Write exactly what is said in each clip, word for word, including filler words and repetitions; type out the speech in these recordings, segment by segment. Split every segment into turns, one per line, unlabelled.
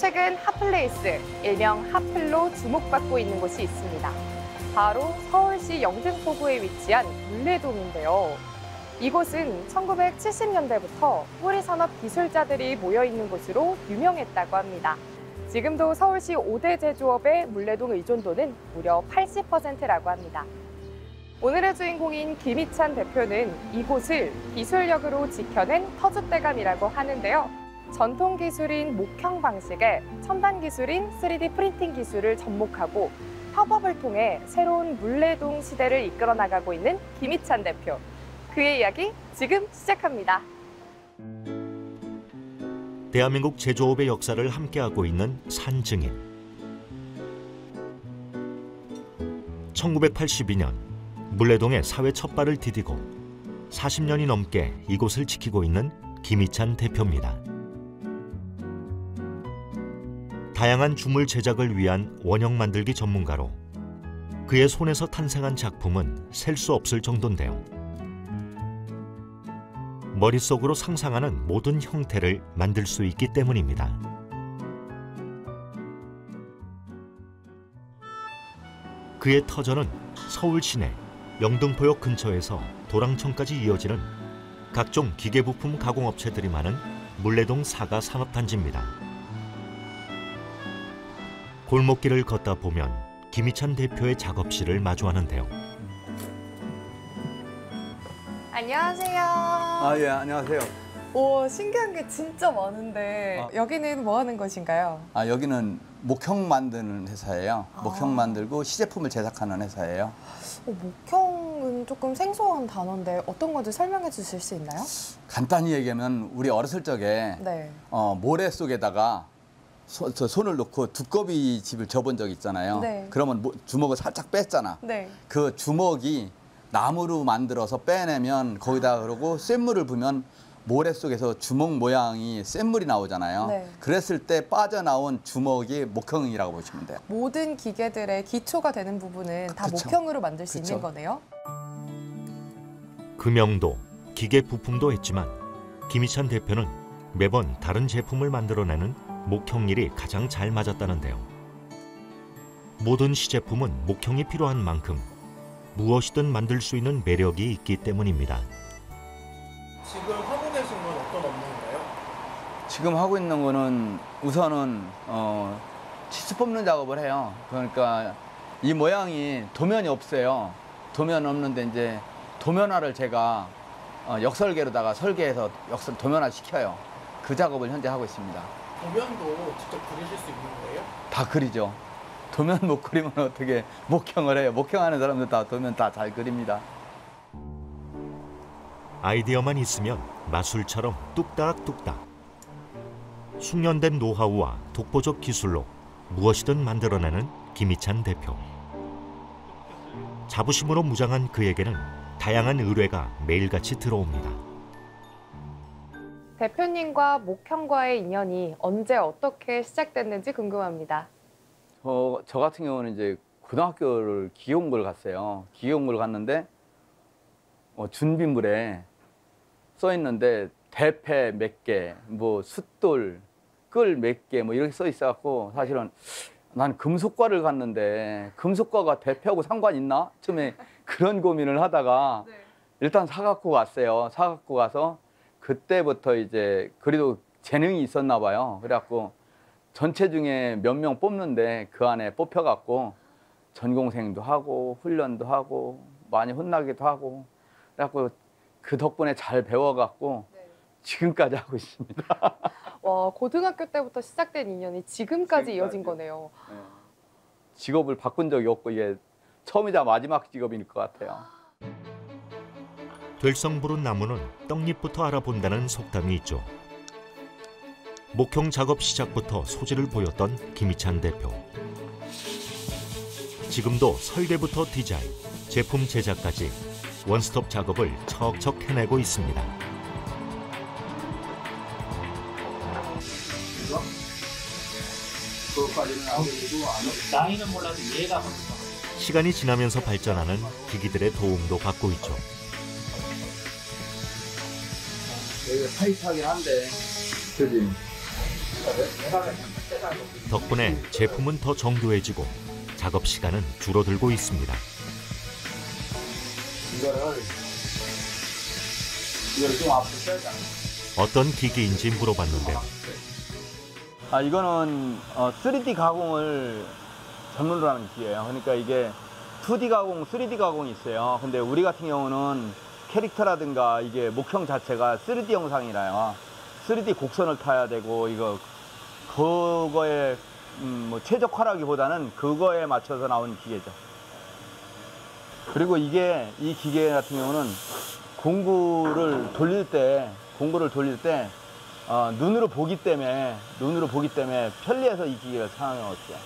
최근 핫플레이스, 일명 핫플로 주목받고 있는 곳이 있습니다. 바로 서울시 영등포구에 위치한 물레동인데요. 이곳은 천구백칠십 년대부터 뿌리산업 기술자들이 모여있는 곳으로 유명했다고 합니다. 지금도 서울시 오 대 제조업의 물레동 의존도는 무려 팔십 퍼센트라고 합니다. 오늘의 주인공인 김희찬 대표는 이곳을 기술력으로 지켜낸 터줏대감이라고 하는데요. 전통 기술인 목형 방식에 첨단 기술인 쓰리디 프린팅 기술을 접목하고 협업을 통해 새로운 물레동 시대를 이끌어 나가고 있는 김희찬 대표. 그의 이야기 지금 시작합니다.
대한민국 제조업의 역사를 함께하고 있는 산증인. 천구백팔십이 년 물레동에 사회 첫 발을 디디고 사십 년이 넘게 이곳을 지키고 있는 김희찬 대표입니다. 다양한 주물 제작을 위한 원형 만들기 전문가로 그의 손에서 탄생한 작품은 셀 수 없을 정도인데요. 머릿속으로 상상하는 모든 형태를 만들 수 있기 때문입니다. 그의 터전은 서울 시내 영등포역 근처에서 도랑천까지 이어지는 각종 기계부품 가공업체들이 많은 물레동 사가 산업단지입니다. 골목길을 걷다 보면 김희찬 대표의 작업실을 마주하는데요.
안녕하세요.
아, 예, 안녕하세요.
오, 신기한 게 진짜 많은데
아.
여기는 뭐 하는 곳인가요?
아, 여기는 목형 만드는 회사예요.
아.
목형 만들고 시제품을 제작하는 회사예요.
어, 목형은 조금 생소한 단어인데 어떤 건지 설명해 주실 수 있나요?
간단히 얘기하면 우리 어렸을 적에
네.
어, 모래 속에다가 소, 저 손을 넣고 두꺼비 집을 접은 적 있잖아요.
네.
그러면 모, 주먹을 살짝 뺐잖아.
네.
그 주먹이 나무로 만들어서 빼내면 거기다 그러고 쇳물을 부으면 모래 속에서 주먹 모양이 쇳물이 나오잖아요.
네.
그랬을 때 빠져나온 주먹이 목형이라고 보시면 돼요.
모든 기계들의 기초가 되는 부분은 다
그쵸.
목형으로 만들 수
그쵸.
있는 거네요.
금형도 기계 부품도 했지만 김희찬 대표는 매번 다른 제품을 만들어내는 목형일이 가장 잘 맞았다는데요. 모든 시제품은 목형이 필요한 만큼 무엇이든 만들 수 있는 매력이 있기 때문입니다.
지금 하고 계신 건 어떤 업무인가요?
지금 하고 있는 거는 우선은 어, 치수 뽑는 작업을 해요. 그러니까 이 모양이 도면이 없어요. 도면 없는데 이제 도면화를 제가 어, 역설계로다가 설계해서 역설 도면화 시켜요. 그 작업을 현재 하고 있습니다.
도면도 직접 그리실 수 있는 거예요?
다 그리죠. 도면 못 그리면 어떻게 목형을 해요. 목형하는 사람들 다 도면 다 잘 그립니다.
아이디어만 있으면 마술처럼 뚝딱뚝딱. 숙련된 노하우와 독보적 기술로 무엇이든 만들어내는 김희찬 대표. 자부심으로 무장한 그에게는 다양한 의뢰가 매일같이 들어옵니다.
대표님과 목형과의 인연이 언제 어떻게 시작됐는지 궁금합니다.
저, 저 같은 경우는 이제 고등학교를 기계공부를 갔어요. 기계공부를 갔는데 어, 준비물에 써 있는데 대패 몇 개, 뭐 숫돌, 끌 몇 개, 뭐 이렇게 써 있어갖고 사실은 난 금속과를 갔는데 금속과가 대패하고 상관 있나? 처음에 그런 고민을 하다가
네.
일단 사갖고 왔어요. 사갖고 가서 그때부터 이제 그래도 재능이 있었나 봐요. 그래갖고 전체 중에 몇 명 뽑는데 그 안에 뽑혀갖고 전공생도 하고 훈련도 하고 많이 혼나기도 하고 그래갖고 그 덕분에 잘 배워갖고
네.
지금까지 하고 있습니다.
와, 고등학교 때부터 시작된 인연이 지금까지
지금까지.
이어진 거네요.
네. 직업을 바꾼 적이 없고 이게 처음이자 마지막 직업일 것 같아요.
될성 부른 나무는 떡잎부터 알아본다는 속담이 있죠. 목형 작업 시작부터 소질을 보였던 김희찬 대표. 지금도 설계부터 디자인, 제품 제작까지 원스톱 작업을 척척 해내고 있습니다.
나이는 몰라도 얘가
시간이 지나면서 발전하는 기기들의 도움도 받고 있죠.
여기가 타이트하긴 한데, 그지?
덕분에 제품은 더 정교해지고 작업 시간은 줄어들고 있습니다.
이거를 이걸 좀 앞으로 빼잖아.
어떤 기기인지 물어봤는데요.
아, 이거는 어, 쓰리디 가공을 전문으로 하는 기계예요. 그러니까 이게 투디 가공, 쓰리디 가공이 있어요. 근데 우리 같은 경우는 캐릭터라든가 이게 목형 자체가 쓰리디 영상이라요. 쓰리디 곡선을 타야 되고 이거 그거에 음, 뭐 최적화라기보다는 그거에 맞춰서 나온 기계죠. 그리고 이게 이 기계 같은 경우는 공구를 돌릴 때 공구를 돌릴 때 어, 눈으로 보기 때문에 눈으로 보기 때문에 편리해서 이 기계를 사용해왔어요.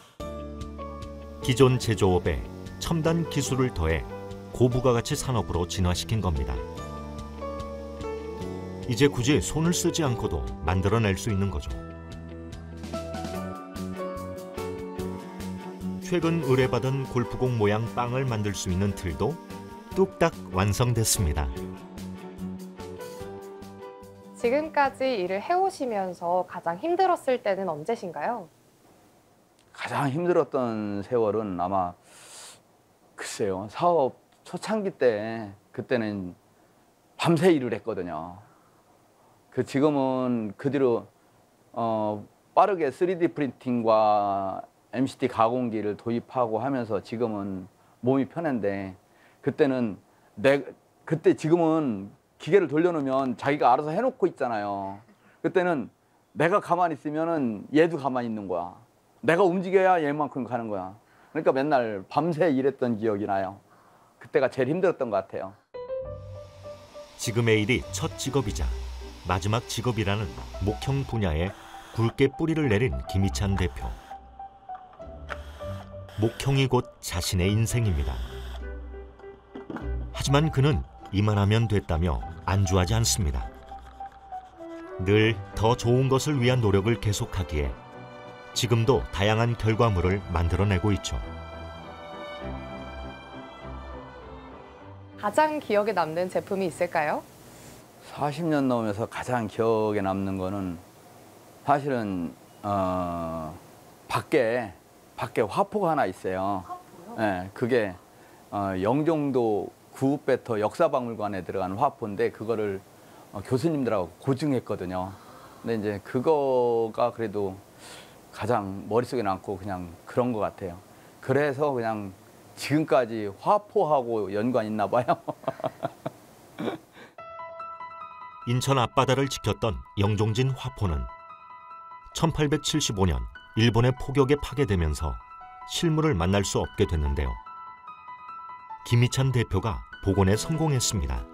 기존 제조업에 첨단 기술을 더해 고부가가치 산업으로 진화시킨 겁니다. 이제 굳이 손을 쓰지 않고도 만들어낼 수 있는 거죠. 최근 의뢰받은 골프공 모양 빵을 만들 수 있는 틀도 뚝딱 완성됐습니다.
지금까지 일을 해오시면서 가장 힘들었을 때는 언제신가요?
가장 힘들었던 세월은 아마 글쎄요, 사업 초창기 때 그때는 밤새 일을 했거든요. 그 지금은 그 뒤로 어, 빠르게 쓰리디 프린팅과 엠시티 가공기를 도입하고 하면서 지금은 몸이 편한데 그때는 내 그때 지금은 기계를 돌려놓으면 자기가 알아서 해놓고 있잖아요. 그때는 내가 가만히 있으면은 얘도 가만히 있는 거야. 내가 움직여야 얘만큼 가는 거야. 그러니까 맨날 밤새 일했던 기억이 나요. 그때가 제일 힘들었던 것 같아요.
지금의 일이 첫 직업이자 마지막 직업이라는 목형 분야에 굵게 뿌리를 내린 김희찬 대표. 목형이 곧 자신의 인생입니다. 하지만 그는 이만하면 됐다며 안주하지 않습니다. 늘 더 좋은 것을 위한 노력을 계속하기에 지금도 다양한 결과물을 만들어내고 있죠.
가장 기억에 남는 제품이 있을까요?
사십 년 넘으면서 가장 기억에 남는 거는 사실은 어, 밖에 밖에 화포가 하나 있어요. 화포요? 네, 그게 어, 영종도 구배터 역사박물관에 들어가는 화포인데 그거를 어, 교수님들하고 고증했거든요. 근데 이제 그거가 그래도 가장 머릿속에 남고 그냥 그런 것 같아요. 그래서 그냥 지금까지 화포하고 연관 있나 봐요.
인천 앞바다를 지켰던 영종진 화포는 천팔백칠십오 년 일본의 포격에 파괴되면서 실물을 만날 수 없게 됐는데요. 김희찬 대표가 복원에 성공했습니다.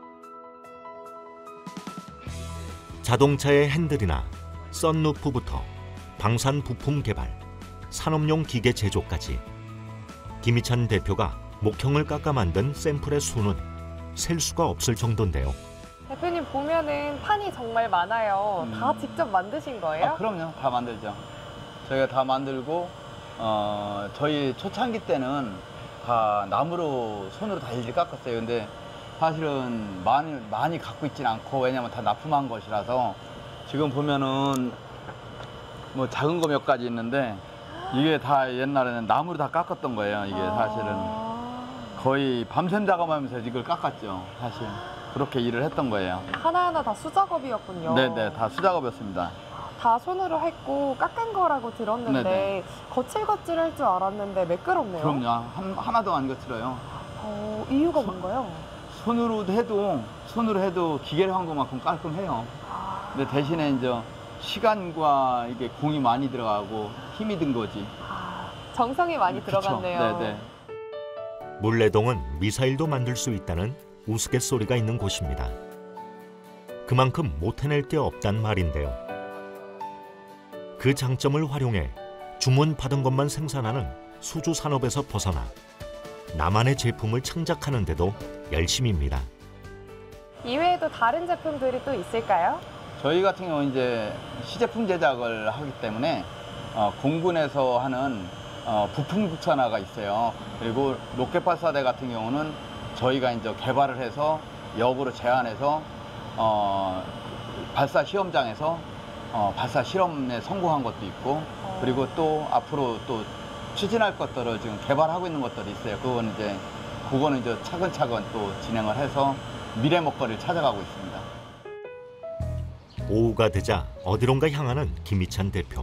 자동차의 핸들이나 썬루프부터 방산 부품 개발, 산업용 기계 제조까지 김희찬 대표가 목형을 깎아 만든 샘플의 수는 셀 수가 없을 정도인데요.
대표님 보면은 판이 정말 많아요.
음.
다 직접 만드신 거예요?
아, 그럼요. 다 만들죠. 저희가 다 만들고 어, 저희 초창기 때는 다 나무로 손으로 다 일일이 깎았어요. 근데 사실은 많이 많이 갖고 있지는 않고 왜냐면 다 납품한 것이라서 지금 보면은 뭐 작은 거 몇 가지 있는데 이게 다 옛날에는 나무로 다 깎았던 거예요. 이게 사실은
아...
거의 밤샘 작업하면서 이걸 깎았죠. 사실 그렇게 일을 했던 거예요.
하나하나 다 수작업이었군요.
네네, 다 수작업이었습니다.
다 손으로 했고 깎은 거라고 들었는데
네네.
거칠거칠할 줄 알았는데 매끄럽네요.
그럼요. 한, 하나도 안 거칠어요.
어, 이유가
손-
뭔가요?
손으로 해도 손으로 해도 기계로 한 것만큼 깔끔해요.
아,
근데 대신에 이제 시간과 이게 공이 많이 들어가고 힘이 든 거지.
아, 정성이 많이
그쵸?
들어갔네요.
네네.
물레동은 미사일도 만들 수 있다는 우스갯소리가 있는 곳입니다. 그만큼 못 해낼 게 없단 말인데요. 그 장점을 활용해 주문 받은 것만 생산하는 수주 산업에서 벗어나 나만의 제품을 창작하는 데도 열심입니다.
이외에도 다른 제품들이 또 있을까요?
저희 같은 경우는 이제 시제품 제작을 하기 때문에 어, 공군에서 하는 어, 부품 국산화가 있어요. 그리고 로켓 발사대 같은 경우는 저희가 이제 개발을 해서 역으로 제안해서 어, 발사 시험장에서 어, 발사 실험에 성공한 것도 있고
어...
그리고 또 앞으로 또 추진할 것들을 지금 개발하고 있는 것들이 있어요. 그거는 이제 그거는 이제 차근차근 또 진행을 해서 미래 먹거리를 찾아가고 있습니다.
오후가 되자 어디론가 향하는 김희찬 대표.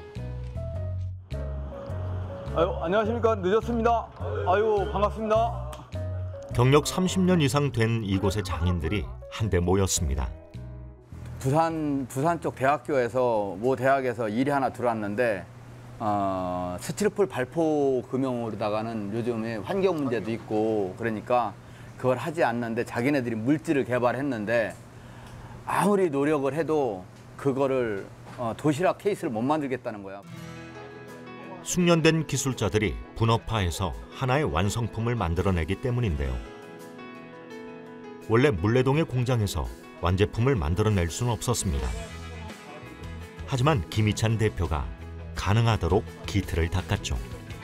아유, 안녕하십니까. 늦었습니다. 아유, 반갑습니다.
경력 삼십 년 이상 된 이곳의 장인들이 한데 모였습니다.
부산 부산 쪽 대학교에서 모 대학에서 일이 하나 들어왔는데 어, 스티로폴 발포 금형으로다가는 요즘에 환경 문제도 있고 그러니까 그걸 하지 않는데 자기네들이 물질을 개발했는데 아무리 노력을 해도 그거를 어, 도시락 케이스를 못 만들겠다는 거야.
숙련된 기술자들이 분업화해서 하나의 완성품을 만들어내기 때문인데요. 원래 물레동의 공장에서 완제품을 만들어낼 수는 없었습니다. 하지만 김희찬 대표가 가능하도록 기틀을 닦았죠.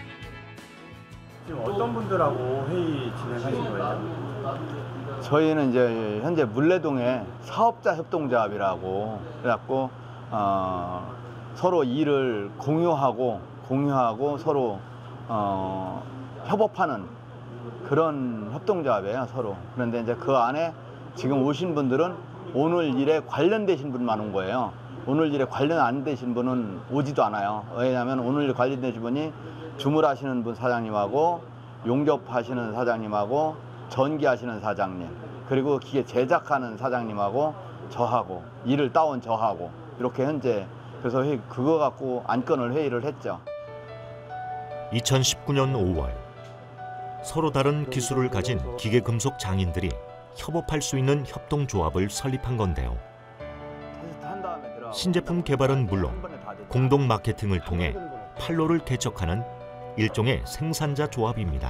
지금 어떤 분들하고 회의 진행하신 거예요?
저희는 이제 현재 물레동에 사업자 협동조합이라고 그래갖고 어, 서로 일을 공유하고 공유하고 서로 어, 협업하는 그런 협동조합이에요, 서로. 그런데 이제 그 안에 지금 오신 분들은 오늘 일에 관련되신 분만 온 거예요. 오늘 일에 관련 안 되신 분은 오지도 않아요. 왜냐하면 오늘 일 관련되신 분이 주물하시는 분 사장님하고 용접하시는 사장님하고 전기하시는 사장님 그리고 기계 제작하는 사장님하고 저하고 일을 따온 저하고 이렇게 현재 그래서 회의, 그거 갖고 안건을 회의를 했죠.
이천십구 년 오월 서로 다른 기술을 가진 기계금속 장인들이 협업할 수 있는 협동조합을 설립한 건데요. 신제품 개발은 물론 공동 마케팅을 통해 판로를 개척하는 일종의 생산자 조합입니다.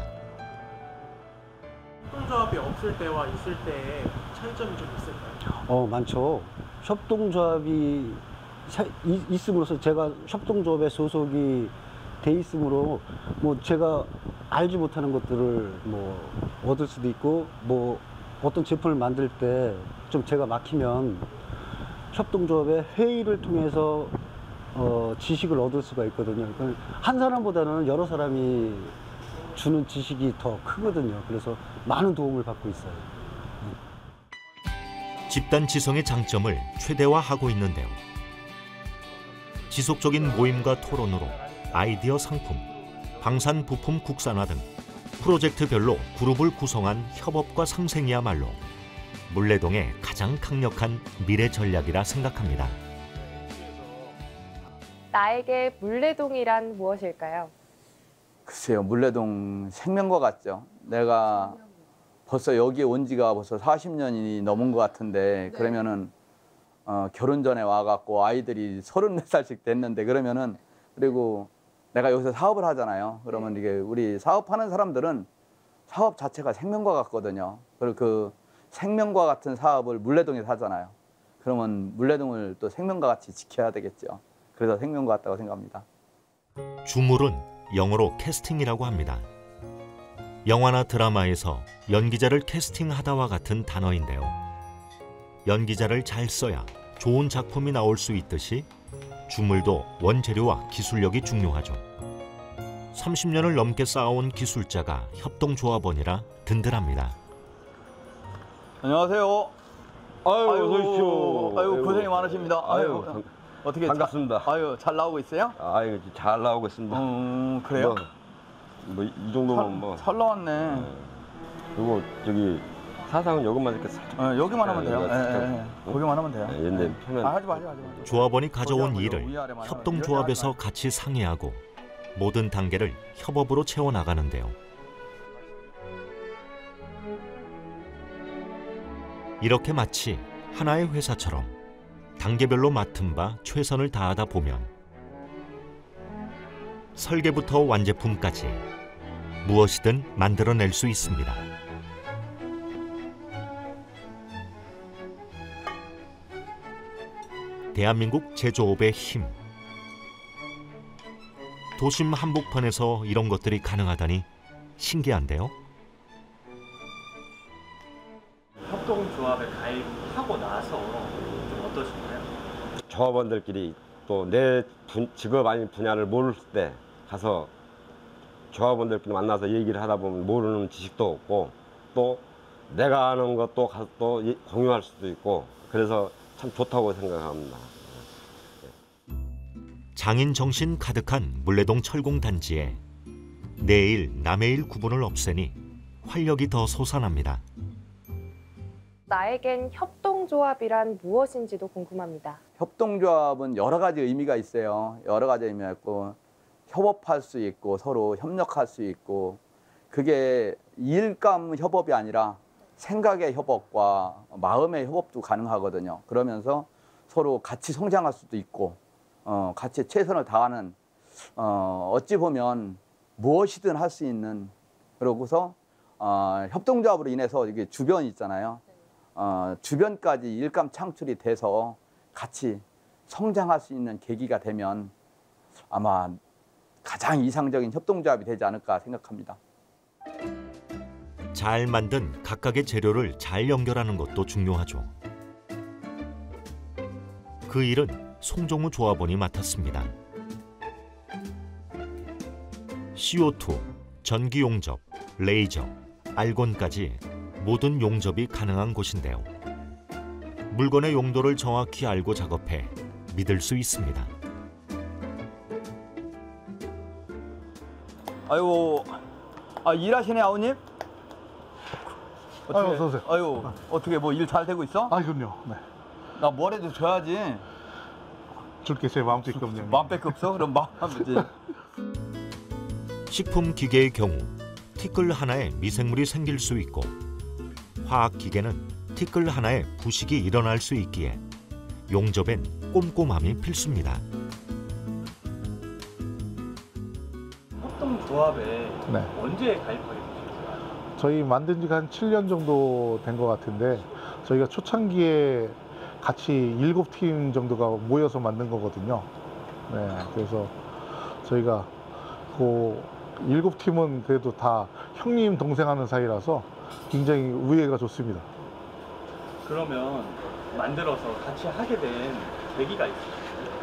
협동조합이 없을 때와 있을 때의 차이점이 좀 있을까요?
어, 많죠. 협동조합이 사- 이- 있음으로써 제가 협동조합에 소속이 돼 있으므로 뭐 제가 알지 못하는 것들을 뭐 얻을 수도 있고 뭐 어떤 제품을 만들 때 좀 제가 막히면 협동조합의 회의를 통해서 어, 지식을 얻을 수가 있거든요. 그러니까 한 사람보다는 여러 사람이 주는 지식이 더 크거든요. 그래서 많은 도움을 받고 있어요.
집단 지성의 장점을 최대화하고 있는데요. 지속적인 모임과 토론으로 아이디어 상품, 방산 부품 국산화 등 프로젝트별로 그룹을 구성한 협업과 상생이야말로 물레동의 가장 강력한 미래 전략이라 생각합니다.
나에게 물레동이란 무엇일까요?
글쎄요, 물레동 생명과 같죠. 내가 벌써 여기에 온 지가 벌써 사십 년이 넘은 것 같은데 그러면은 어, 결혼 전에 와갖고 아이들이 서른네 살씩 됐는데 그러면은 그리고 내가 여기서 사업을 하잖아요. 그러면 이게 우리 사업하는 사람들은 사업 자체가 생명과 같거든요. 그리고 그 생명과 같은 사업을 물레동에서 하잖아요. 그러면 물레동을 또 생명과 같이 지켜야 되겠죠. 그래서 생명과 같다고 생각합니다.
주물은 영어로 캐스팅이라고 합니다. 영화나 드라마에서 연기자를 캐스팅하다와 같은 단어인데요. 연기자를 잘 써야 좋은 작품이 나올 수 있듯이 주물도 원재료와 기술력이 중요하죠. 삼십 년을 넘게 쌓아온 기술자가 협동조합원이라 든든합니다.
안녕하세요.
아유,
아유,
어서 오십시오.
아유, 고생이
아이고.
많으십니다. 아유,
아유, 반-
어떻게
반갑습니다.
자, 아유, 잘 나오고 있어요?
아유, 잘 나오고 있습니다.
음, 그래요?
뭐 이 정도면 뭐.
잘 나왔네.
그리고 저기 사상은 요것만 이렇게 살짝.
어, 여기만 하면 돼요.
네,
예,
살짝.
예, 예. 거기만 하면 돼요.
네, 옛날 표면.
아, 하지 마, 하지 마, 하지 마.
조합원이 가져온
거기하고
일을
위아래만 하면
협동조합에서
이렇게
같이 상의하고 모든 단계를 협업으로 채워나가는데요. 이렇게 마치 하나의 회사처럼 단계별로 맡은 바 최선을 다하다 보면 설계부터 완제품까지 무엇이든 만들어낼 수 있습니다. 대한민국 제조업의 힘. 도심 한복판에서 이런 것들이 가능하다니 신기한데요.
협동조합에 가입하고 나서 좀 어떠신가요?
조합원들끼리 또 내 직업 아닌 분야를 모를 때 가서 조합원들끼리 만나서 얘기를 하다 보면 모르는 지식도 없고 또 내가 아는 것도 가서 또 공유할 수도 있고 그래서 참 좋다고 생각합니다.
장인 정신 가득한 물레동 철공단지에 내일 남의 일 구분을 없애니 활력이 더 솟아납니다.
나에겐 협동조합이란 무엇인지도 궁금합니다.
협동조합은 여러 가지 의미가 있어요. 여러 가지 의미가 있고 협업할 수 있고 서로 협력할 수 있고 그게 일감 협업이 아니라 생각의 협업과 마음의 협업도 가능하거든요. 그러면서 서로 같이 성장할 수도 있고 어, 같이 최선을 다하는 어, 어찌 보면 무엇이든 할 수 있는 그러고서 어, 협동조합으로 인해서 이게 주변 있잖아요. 어, 주변까지 일감 창출이 돼서 같이 성장할 수 있는 계기가 되면 아마 가장 이상적인 협동조합이 되지 않을까 생각합니다.
잘 만든 각각의 재료를 잘 연결하는 것도 중요하죠. 그 일은 송종우 조합원이 맡았습니다. 씨오투, 전기 용접, 레이저, 알곤까지 모든 용접이 가능한 곳인데요. 물건의 용도를 정확히 알고 작업해 믿을 수 있습니다.
아이고, 아, 일하시네 아우님?
아유, 어서 오세요.
아유, 어떻게 뭐 일 잘 되고 있어?
아, 그럼요. 네.
나 뭐라도 줘야지.
줄게 제 마음밖에 없네요.
마음밖에 없어? 그럼 마음 주지.
식품 기계의 경우 티끌 하나에 미생물이 생길 수 있고 화학 기계는 티끌 하나에 부식이 일어날 수 있기에 용접엔 꼼꼼함이 필수입니다.
협동조합에
네.
언제 가입하게 되셨어요?
저희 만든 지가 한 칠 년 정도 된 것 같은데 저희가 초창기에 같이 일곱 팀 정도가 모여서 만든 거거든요. 네, 그래서 저희가 그 일곱 팀은 그래도 다 형님 동생 하는 사이라서 굉장히 우애가 좋습니다.
그러면 만들어서 같이 하게 된 계기가 있어요?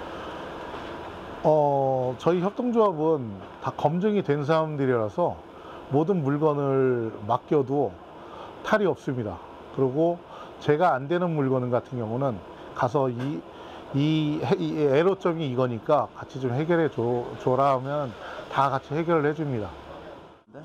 어, 저희 협동조합은 다 검증이 된 사람들이라서 모든 물건을 맡겨도 탈이 없습니다. 그리고 제가 안 되는 물건 같은 경우는 가서 이, 이, 이 애로점이 이거니까 같이 좀 해결해 줘, 줘라 하면 다 같이 해결을 해줍니다.
네?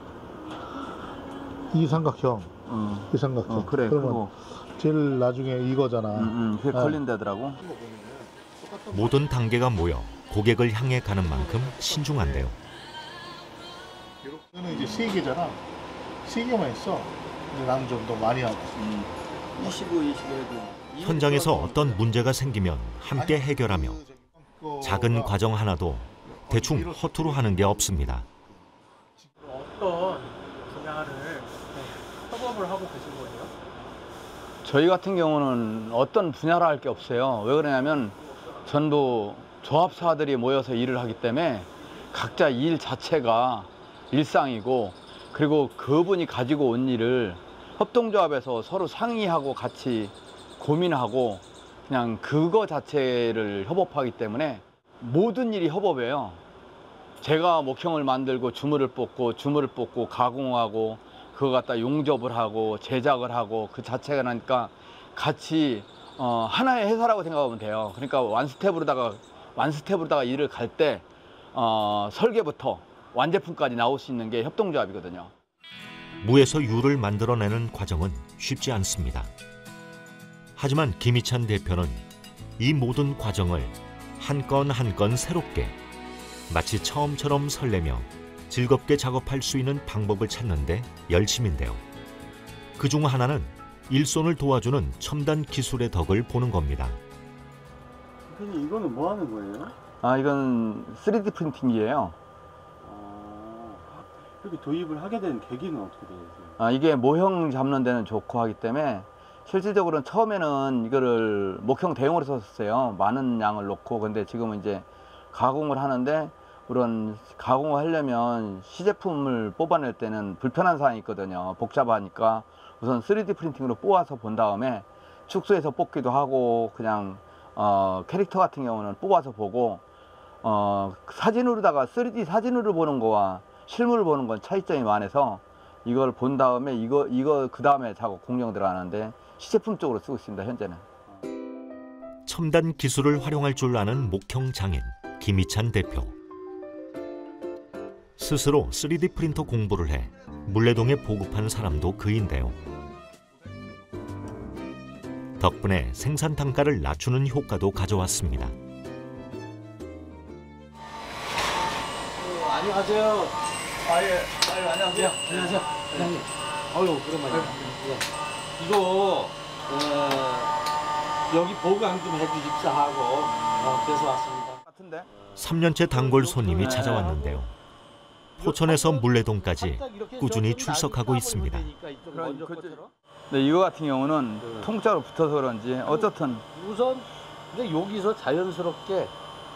이 삼각형,
응.
이 삼각형.
어, 그래,
그러면
그거.
제일 나중에 이거잖아.
응, 응, 그게
네.
걸린다더라고.
모든 단계가 모여 고객을 향해 가는 만큼 신중한데요.
이거는 이제 세 개잖아. 세 개만 있어. 근데 나는 좀 더 많이 하고.
음. 이십오, 이십오 해도.
현장에서 어떤 문제가 생기면 함께 해결하며 작은 과정 하나도 대충 허투루 하는 게 없습니다.
어떤 분야를 협업을 하고 계신 거예요?
저희 같은 경우는 어떤 분야라 할 게 없어요. 왜 그러냐면 전부 조합사들이 모여서 일을 하기 때문에 각자 일 자체가 일상이고 그리고 그분이 가지고 온 일을 협동조합에서 서로 상의하고 같이 고민하고 그냥 그거 자체를 협업하기 때문에 모든 일이 협업이에요. 제가 목형을 만들고 주물을 뽑고 주물을 뽑고 가공하고 그거 갖다 용접을 하고 제작을 하고 그 자체가 나니까 같이 어, 하나의 회사라고 생각하면 돼요. 그러니까 완스텝으로다가 완스텝으로다가 일을 갈 때 어, 설계부터 완제품까지 나올 수 있는 게 협동조합이거든요.
무에서 유를 만들어내는 과정은 쉽지 않습니다. 하지만 김희찬 대표는 이 모든 과정을 한 건 한 건 새롭게 마치 처음처럼 설레며 즐겁게 작업할 수 있는 방법을 찾는데 열심인데요. 그중 하나는 일손을 도와주는 첨단 기술의 덕을 보는 겁니다.
대표님 이거는 뭐 하는 거예요?
아, 이건 쓰리디 프린팅이에요.
아, 이렇게 도입을 하게 된 계기는 어떻게 되세요?
아, 이게 모형 잡는 데는 좋고 하기 때문에 실질적으로는 처음에는 이거를 목형 대용으로 썼어요. 많은 양을 놓고. 근데 지금은 이제 가공을 하는데 그런 가공을 하려면 시제품을 뽑아낼 때는 불편한 사항이 있거든요. 복잡하니까 우선 쓰리디 프린팅으로 뽑아서 본 다음에 축소해서 뽑기도 하고 그냥 어, 캐릭터 같은 경우는 뽑아서 보고 어, 사진으로다가 쓰리디 사진으로 보는 거와 실물을 보는 건 차이점이 많아서 이걸 본 다음에 이거 이거 그 다음에 작업 공정 들어가는데 시제품 쪽으로 쓰고 있습니다. 현재는.
첨단 기술을 활용할 줄 아는 목형 장인 김희찬 대표. 스스로 쓰리디 프린터 공부를 해 물레동에 보급한 사람도 그인데요. 덕분에 생산 단가를 낮추는 효과도 가져왔습니다.
어, 안녕하세요.
아 예, 아유, 안녕하세요.
안녕하세요. 사장님. 어유 오랜만이야. 네. 이거 어, 여기 보강 좀 해주십사 하고 어, 그래서 왔습니다.
같은데?
삼 년째 단골 손님이 찾아왔는데요. 포천에서 물레동까지 꾸준히 출석하고 있습니다.
네, 이거 같은 경우는 네. 통짜로 붙어서 그런지 어쨌든
우선 근데 여기서 자연스럽게 에,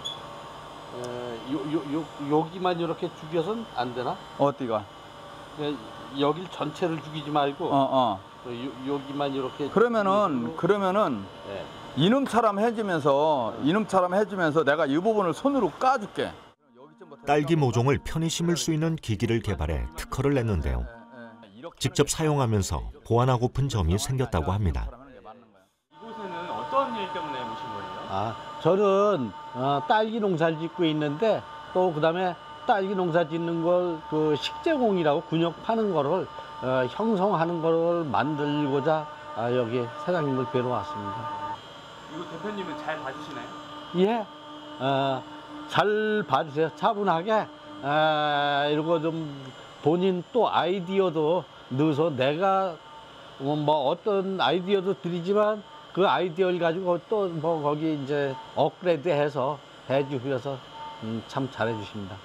요, 요, 요, 여기만 이렇게 죽여서는 안 되나?
어디가?
여길 전체를 죽이지 말고
어, 어.
요, 여기만 이렇게
그러면은
죽이고.
그러면은
네.
이놈처럼 해주면서 이놈처럼 해주면서 내가 이 부분을 손으로 까줄게.
딸기 모종을 편히 심을 수 있는 기기를 개발해 특허를 냈는데요. 직접 사용하면서 보완하고픈 점이 생겼다고 합니다.
이곳에는 어떤 일 때문에 오신 거예요?
아, 저는 어, 딸기 농사를 짓고 있는데 또 그다음에 딸기 농사 짓는 걸 그 식재공이라고 근육 파는 거를 어, 형성하는 거를 만들고자 아, 여기 사장님을 뵈러 왔습니다.
이거 대표님은 잘 봐주시나요?
예, 어, 잘 봐주세요. 차분하게 아, 이러고 좀 본인 또 아이디어도 넣어서 내가 뭐 어떤 아이디어도 드리지만 그 아이디어를 가지고 또 뭐 거기 이제 업그레이드해서 해주셔서 음, 참 잘해주십니다.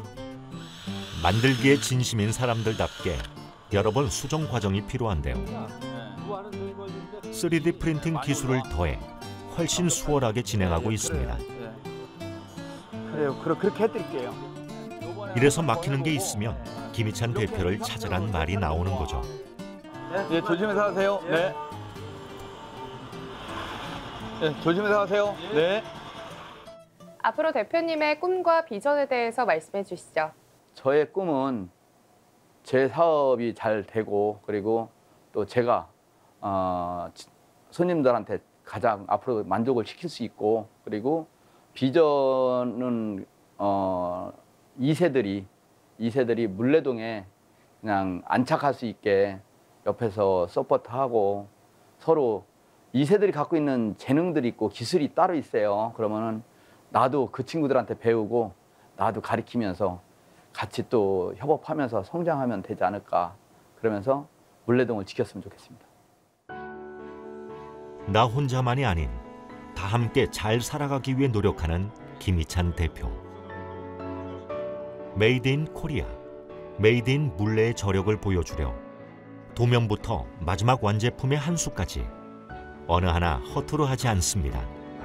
만들기에 진심인 사람들답게 여러 번 수정 과정이 필요한데요. 쓰리디 프린팅 기술을 더해 훨씬 수월하게 진행하고 있습니다.
그래요. 그렇게 해드릴게요.
이래서 막히는 게 있으면 김희찬 대표를 찾으란 말이 나오는 거죠.
예, 조심해서 하세요. 네. 예, 조심해서 하세요. 네.
앞으로 대표님의 꿈과 비전에 대해서 말씀해 주시죠.
저의 꿈은 제 사업이 잘 되고 그리고 또 제가 어, 손님들한테 가장 앞으로 만족을 시킬 수 있고 그리고 비전은 어, 이 세들이 이 세들이 물레동에 그냥 안착할 수 있게 옆에서 서포트하고 서로 이 세들이 갖고 있는 재능들이 있고 기술이 따로 있어요. 그러면은 나도 그 친구들한테 배우고 나도 가르치면서 같이 또 협업하면서 성장하면 되지 않을까. 그러면서 물레동을 지켰으면 좋겠습니다.
나 혼자만이 아닌 다 함께 잘 살아가기 위해 노력하는 김희찬 대표. 메이드 인 코리아, 메이드 인 물레의 저력을 보여주려 도면부터 마지막 완제품의 한 수까지 어느 하나 허투루 하지 않습니다.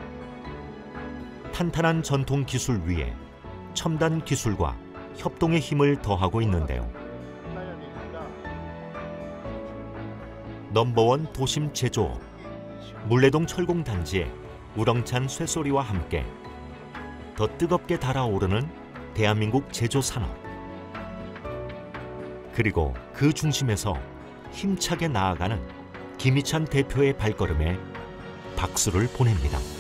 탄탄한 전통 기술 위에 첨단 기술과 협동의 힘을 더하고 있는데요. 넘버원 도심 제조업, 물레동 철공단지의 우렁찬 쇠소리와 함께 더 뜨겁게 달아오르는 대한민국 제조산업. 그리고 그 중심에서 힘차게 나아가는 김희찬 대표의 발걸음에 박수를 보냅니다.